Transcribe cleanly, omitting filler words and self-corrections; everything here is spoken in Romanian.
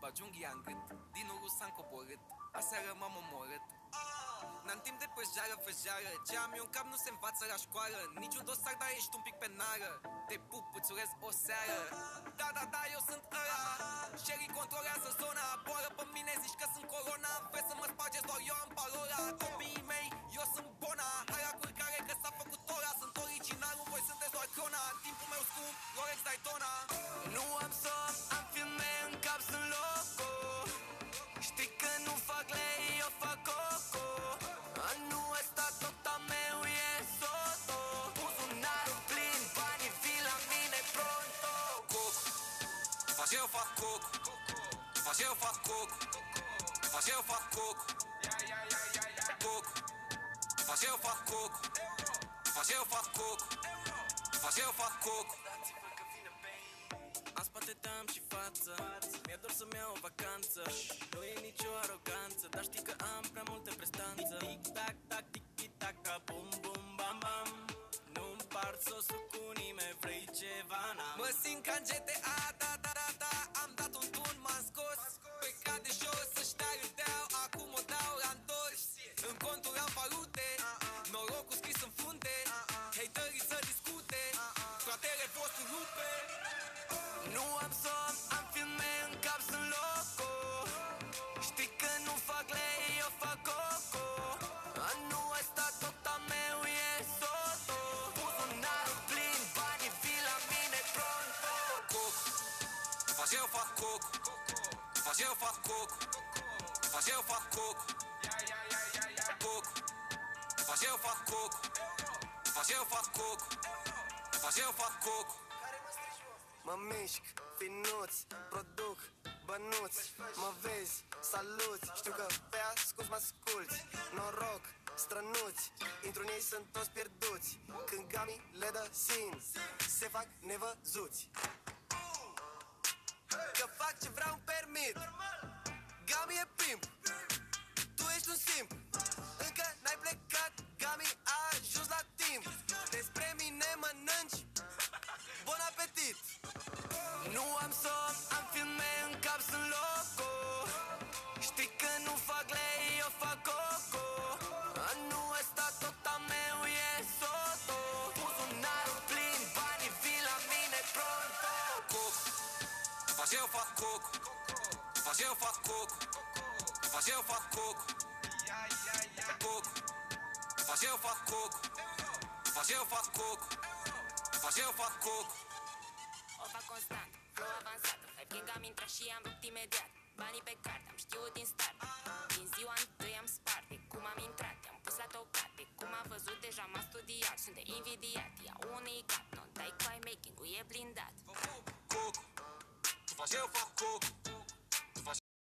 bagi unghia în gât. Din urul s-a coborât, aseară m-am omorât. N-am timp de păjară, făjară. Ce am eu în cap nu se învață la școală. Niciun dosar, dar ești un pic pe nară. Te pup, îți urez o seară. Da, da, da, eu sunt ăla. Sherry controlează zona. Boară pe mine, zici că sunt corona. Vreți să mă spargeți, doar eu am parola. Copiii mei, eu sunt bona. Hai la culcare că s-a făcut ora. Sunt originalul, voi sunteți doar clona. În timpul meu scump, Rolex Daytona. Nu am somn, am filme în cap, sunt loco. Știi că nu fac lei, eu fac coco. Anul ăsta tot a meu e soto. Buzunarul plin, banii vin la mine pronto. Coco, faci eu fac coco. Faci eu fac coco. Faci eu fac coco. Coco, faci eu fac coco. Faci eu fac coco. Faci eu fac coco. În spate te-am și față. Mi-e dor să-mi iau o vacanță. Nu e nicio aroganță, dar știi că am prea multe prestanță. Tic-tac, tac, tic-tac, bum, bum, bam, bam. Nu-mi par sosul cu nimeni, vrei ceva, n-am. Mă simt ca în GTA, da, da, da, da. Am dat un tun, m-am scos. Plecat de jos, ăștia râdeau, acum o dau la întors. În conturi am valute, norocul scris în frunte. Haterii să discute, fratele vostru rupe. Nu am somn, am filme în cap, sunt loco. Știi că nu fac lei, eu fac coco. Anul ăsta tot a meu e soto. Buzunarul plin, banii vin la mine pronto. Coco, faci eu fac coco. Faci eu fac coco. Faci eu fac coco. Coco, faci eu fac coco. Faci eu fac coco. Faci eu fac coco. Mă mișc, finuț, produc, bănuți. Mă vezi, saluți. Știu că pe ascuns mă asculți. Noroc, strănuți. Intru în ei, sunt toți pierduți. Când gamii le dă sin, se fac nevăzuți. Că fac ce vreau, îmi permit. Gami e pimp, tu ești un simp. Încă n-ai plecat, Gami a ajuns la timp. Despre mine mănânci, bon apetit. Nu am somn, am filme în cap, sunt loco. Știi că nu fac lei, eu fac coco. Anul ăsta tot a meu e soto. Buzunarul plin, banii vin la mine pronto. Coco, faci eu fac coco. Faci eu fac coco. Faci eu fac coco. Coco, faci eu fac coco. Faci eu fac coco. Faci eu fac coco. O fac constant, flow avansat. Hype King am intrat și am rupt imediat. Banii pe carte, am știut din start. Din ziua întâi am spart. De cum am intrat, te-am pus la tocate. Cum am văzut, deja m-a studiat. Sunt de invidiat, ia unui cap. Nu dai cu ai making-ul, e blindat. Coco, faci eu fac coco.